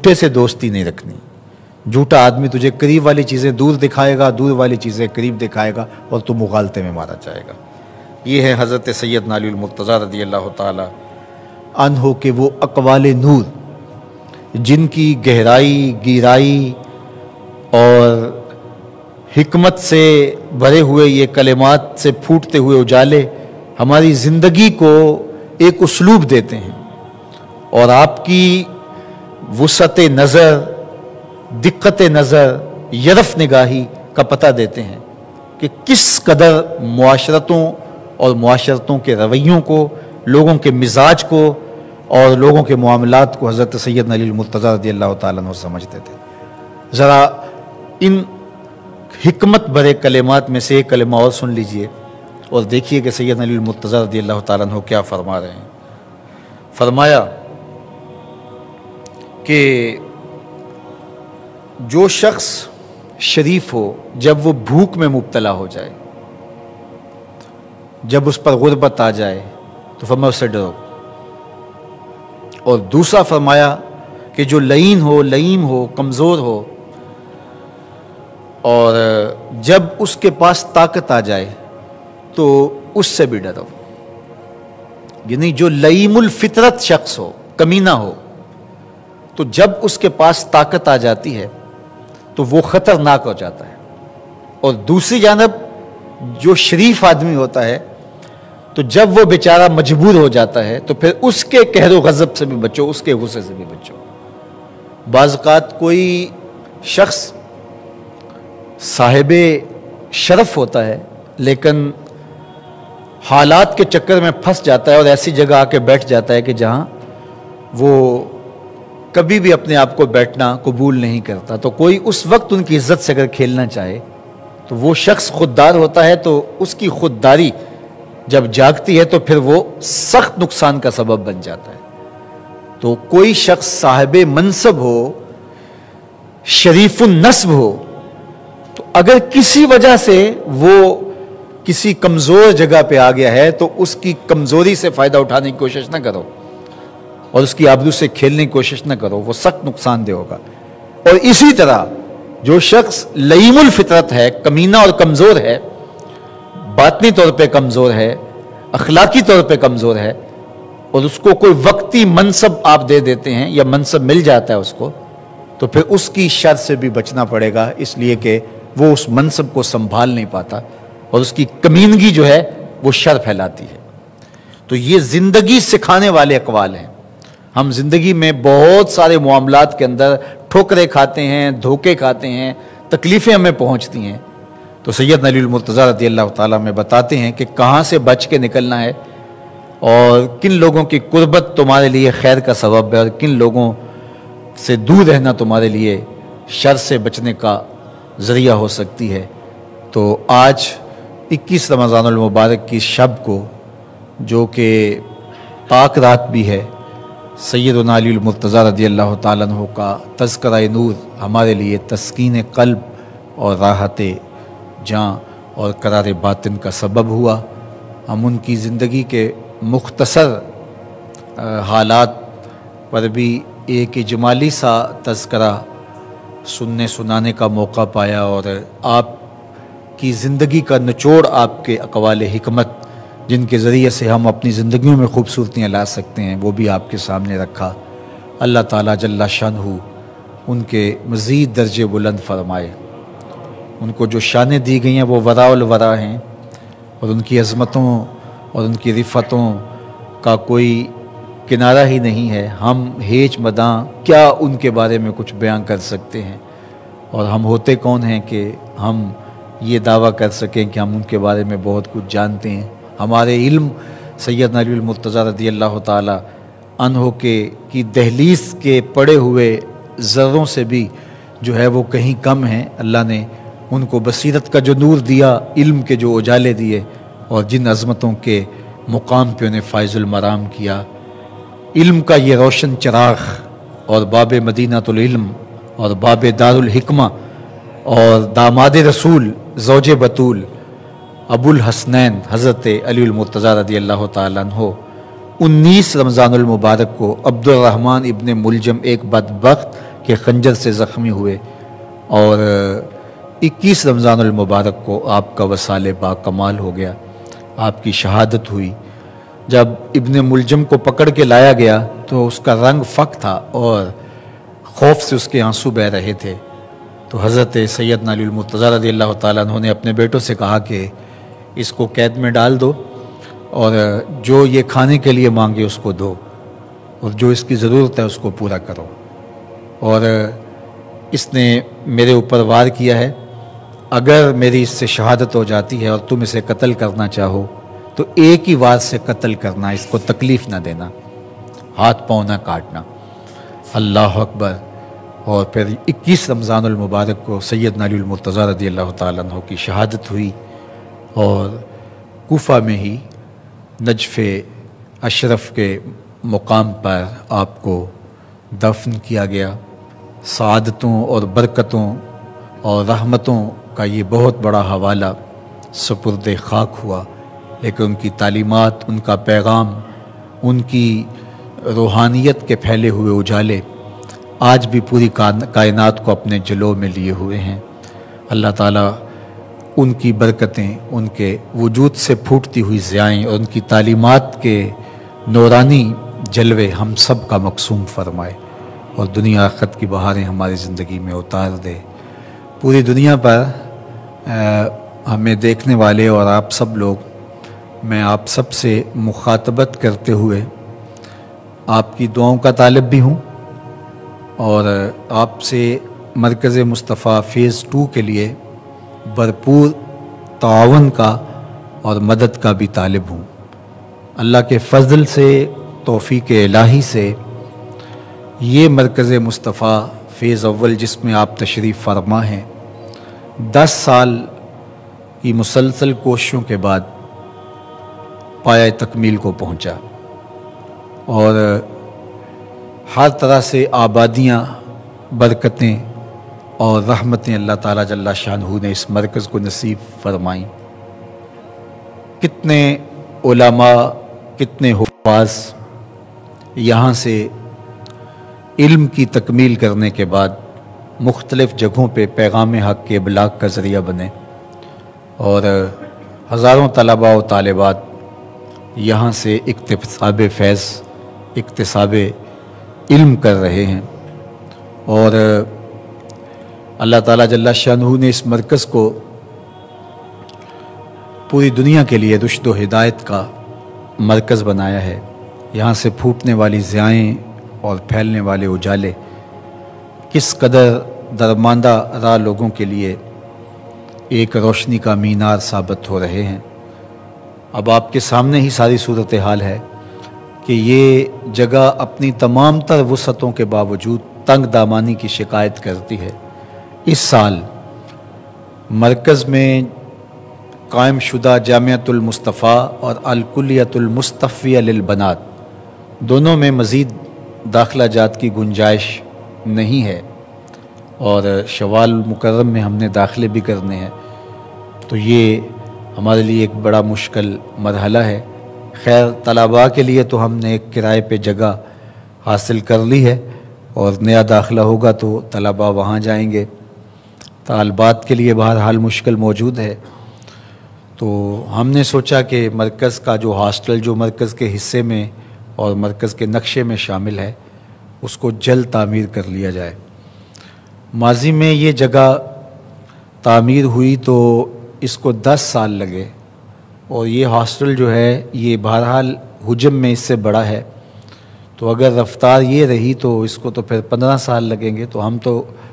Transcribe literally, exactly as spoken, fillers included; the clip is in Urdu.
جھوٹے سے دوستی نہیں رکھنی. جھوٹا آدمی تجھے قریب والی چیزیں دور دکھائے گا، دور والی چیزیں قریب دکھائے گا اور تو مغالطے میں مارا جائے گا. یہ ہے حضرت سیدنا علی المرتضیٰ رضی اللہ تعالی عنہ کے وہ اقوال نور جن کی گہرائی، گیرائی اور حکمت سے بھرے ہوئے یہ کلمات سے پھوٹتے ہوئے اجالے ہماری زندگی کو ایک اسلوب دیتے ہیں اور آپ کی وسعت نظر، دقت نظر، یرف نگاہی کا پتہ دیتے ہیں کہ کس قدر معاشرتوں اور معاشرتوں کے رویوں کو، لوگوں کے مزاج کو اور لوگوں کے معاملات کو حضرت سیدنا علی المرتضیٰ رضی اللہ تعالیٰ عنہ سمجھتے تھے. ذرا ان حکمت بھرے کلمات میں سے ایک کلمہ اور سن لیجئے اور دیکھیے کہ سیدنا علی المرتضیٰ رضی اللہ تعالیٰ عنہ کیا فرما رہے ہیں. فرمایا کہ جو شخص شریف ہو جب وہ بھوک میں مبتلا ہو جائے، جب اس پر غربت آ جائے تو فرمایا اس سے ڈرو. اور دوسرا فرمایا کہ جو لعین ہو، لئیم ہو، کمزور ہو اور جب اس کے پاس طاقت آ جائے تو اس سے بھی ڈرو. یعنی جو لئیم الفطرت شخص ہو، کمینہ ہو، تو جب اس کے پاس طاقت آ جاتی ہے تو وہ خطرناک ہو جاتا ہے. اور دوسری جانب جو شریف آدمی ہوتا ہے تو جب وہ بیچارہ مجبور ہو جاتا ہے تو پھر اس کے قہر و غضب سے بھی بچو، اس کے غصے سے بھی بچو. بعض اوقات کوئی شخص صاحب شرف ہوتا ہے لیکن حالات کے چکر میں پھنس جاتا ہے اور ایسی جگہ آ کے بیٹھ جاتا ہے کہ جہاں وہ کبھی بھی اپنے آپ کو بیٹھنا قبول نہیں کرتا. تو کوئی اس وقت ان کی عزت سے اگر کھیلنا چاہے تو وہ شخص خوددار ہوتا ہے، تو اس کی خودداری جب جاگتی ہے تو پھر وہ سخت نقصان کا سبب بن جاتا ہے. تو کوئی شخص صاحب منصب ہو، شریف النسب ہو، تو اگر کسی وجہ سے وہ کسی کمزور جگہ پہ آ گیا ہے تو اس کی کمزوری سے فائدہ اٹھانے کی کوشش نہ کرو اور اس کی آبرو سے کھیلنے کی کوشش نہ کرو، وہ سخت نقصان دہ ہوگا. اور اسی طرح جو شخص لئیم الفطرت ہے، کمینہ اور کمزور ہے، باطنی طور پہ کمزور ہے، اخلاقی طور پہ کمزور ہے، اور اس کو کوئی وقتی منصب آپ دے دیتے ہیں یا منصب مل جاتا ہے اس کو، تو پھر اس کی شر سے بھی بچنا پڑے گا، اس لیے کہ وہ اس منصب کو سنبھال نہیں پاتا اور اس کی کمینگی جو ہے وہ شر پھیلاتی ہے. تو یہ زندگی سکھانے والے اقوال ہیں. ہم زندگی میں بہت سارے معاملات کے اندر ٹھوکریں کھاتے ہیں، دھوکے کھاتے ہیں، تکلیفیں ہمیں پہنچتی ہیں. تو سیدنا علی المرتضیٰ رضی اللہ تعالیٰ میں بتاتے ہیں کہ کہاں سے بچ کے نکلنا ہے اور کن لوگوں کی قربت تمہارے لیے خیر کا سبب ہے اور کن لوگوں سے دور رہنا تمہارے لیے شر سے بچنے کا ذریعہ ہو سکتی ہے. تو آج اکیس رمضان المبارک کی شب کو، جو کہ پاک رات بھی ہے، سیدنا علی المرتضیٰ رضی اللہ تعالیٰ عنہ کا تذکرہ نور ہمارے لیے تسکین قلب اور راحت جاں اور قرار باطن کا سبب ہوا. ہم ان کی زندگی کے مختصر حالات پر بھی ایک اجمالی سا تذکرہ سننے سنانے کا موقع پایا اور آپ کی زندگی کا نچوڑ، آپ کے اقوال حکمت جن کے ذریعے سے ہم اپنی زندگیوں میں خوبصورتیاں لا سکتے ہیں، وہ بھی آپ کے سامنے رکھا. اللہ تعالیٰ جل شانہ ان کے مزید درجے بلند فرمائے. ان کو جو شانیں دی گئی ہیں وہ وراء الورا ہیں اور ان کی عظمتوں اور ان کی رفتوں کا کوئی کنارہ ہی نہیں ہے. ہم ہیچ مداں کیا ان کے بارے میں کچھ بیان کر سکتے ہیں، اور ہم ہوتے کون ہیں کہ ہم یہ دعویٰ کر سکیں کہ ہم ان کے بارے میں بہت کچھ جانتے ہیں. ہمارے علم سیدنا علی المرتضیٰ رضی اللہ تعالی عنہ کے کی دہلیز کے پڑے ہوئے ذروں سے بھی جو ہے وہ کہیں کم ہیں. اللہ نے ان کو بصیرت کا جو نور دیا، علم کے جو اجالے دیے، اور جن عظمتوں کے مقام پہ انہیں فائز المرام کیا، علم کا یہ روشن چراغ اور باب مدینۃ العلم اور باب دار الحکمہ اور داماد رسول زوج بطول ابو الحسنین حضرت علی المرتضیٰ رضی اللہ تعالیٰ عنہ انیس رمضان المبارک کو عبد الرحمن ابن ملجم ایک بدبخت کے خنجر سے زخمی ہوئے، اور اکیس رمضان المبارک کو آپ کا وصال با کمال ہو گیا، آپ کی شہادت ہوئی۔ جب ابن ملجم کو پکڑ کے لایا گیا تو اس کا رنگ فک تھا اور خوف سے اس کے آنسو بہہ رہے تھے، تو حضرت سیدنا علی المرتضیٰ رضی اللہ تعالیٰ عنہ نے اپنے بیٹوں سے کہا کہ اس کو قید میں ڈال دو، اور جو یہ کھانے کے لیے مانگے اس کو دو، اور جو اس کی ضرورت ہے اس کو پورا کرو۔ اور اس نے میرے اوپر وار کیا ہے، اگر میری اس سے شہادت ہو جاتی ہے اور تم اسے قتل کرنا چاہو تو ایک ہی وار سے قتل کرنا، اس کو تکلیف نہ دینا، ہاتھ پاؤں نہ کاٹنا۔ اللہ اکبر۔ اور پھر اکیس رمضان المبارک کو سیدنا علی المرتضیٰ رضی اللہ تعالیٰ عنہ کی شہادت ہوئی، اور کوفہ میں ہی نجف اشرف کے مقام پر آپ کو دفن کیا گیا۔ سعادتوں اور برکتوں اور رحمتوں کا یہ بہت بڑا حوالہ سپرد خاک ہوا، لیکن ان کی تعلیمات، ان کا پیغام، ان کی روحانیت کے پھیلے ہوئے اجالے آج بھی پوری کائنات کو اپنے جلوہ میں لیے ہوئے ہیں۔ اللہ تعالیٰ ان کی برکتیں، ان کے وجود سے پھوٹتی ہوئی ضیائیں اور ان کی تعلیمات کے نورانی جلوے ہم سب کا مقسوم فرمائے، اور دنیا آخرت کی بہاریں ہماری زندگی میں اتار دے۔ پوری دنیا پر ہمیں دیکھنے والے اور آپ سب لوگ، میں آپ سب سے مخاطبت کرتے ہوئے آپ کی دعاؤں کا طالب بھی ہوں، اور آپ سے مرکز مصطفیٰ فیز ٹو کے لیے بھرپور تعاون کا اور مدد کا بھی طالب ہوں۔ اللہ کے فضل سے، توفیق الہی سے، یہ مرکز مصطفیٰ فیز اول جس میں آپ تشریف فرما ہیں، دس سال کی مسلسل کوششوں کے بعد پایہ تکمیل کو پہنچا، اور ہر طرح سے آبادیاں، برکتیں اور رحمتیں اللہ تعالیٰ جل شانہ نے اس مرکز کو نصیب فرمائیں۔ کتنے علماء، کتنے حفاظ یہاں سے علم کی تکمیل کرنے کے بعد مختلف جگہوں پہ پیغام حق کے ابلاغ کا ذریعہ بنے، اور ہزاروں طلباء و طالبات یہاں سے اکتساب فیض، اکتساب علم کر رہے ہیں، اور اللہ تعالیٰ جل شانہ نے اس مرکز کو پوری دنیا کے لیے رشد و ہدایت کا مرکز بنایا ہے۔ یہاں سے پھوٹنے والی ضیائیں اور پھیلنے والے اجالے کس قدر درماندہ راہ لوگوں کے لیے ایک روشنی کا مینار ثابت ہو رہے ہیں۔ اب آپ کے سامنے ہی ساری صورتحال ہے کہ یہ جگہ اپنی تمام تر وسعتوں کے باوجود تنگ دامانی کی شکایت کرتی ہے۔ اس سال مرکز میں قائم شدہ جامعۃ المصطفیٰ اور الکلیۃ المصطفیہ للبنات دونوں میں مزید داخلہ جات کی گنجائش نہیں ہے، اور شوال مکرم میں ہم نے داخلے بھی کرنے ہیں، تو یہ ہمارے لیے ایک بڑا مشکل مرحلہ ہے۔ خیر، طلباء کے لیے تو ہم نے ایک کرائے پہ جگہ حاصل کر لی ہے، اور نیا داخلہ ہوگا تو طلباء وہاں جائیں گے۔ طالبات کے لیے بہرحال مشکل موجود ہے، تو ہم نے سوچا کہ مرکز کا جو ہاسٹل جو مرکز کے حصے میں اور مرکز کے نقشے میں شامل ہے اس کو جلد تعمیر کر لیا جائے۔ ماضی میں یہ جگہ تعمیر ہوئی تو اس کو دس سال لگے، اور یہ ہاسٹل جو ہے یہ بہرحال حجم میں اس سے بڑا ہے، تو اگر رفتار یہ رہی تو اس کو تو پھر پندرہ سال لگیں گے، تو ہم تو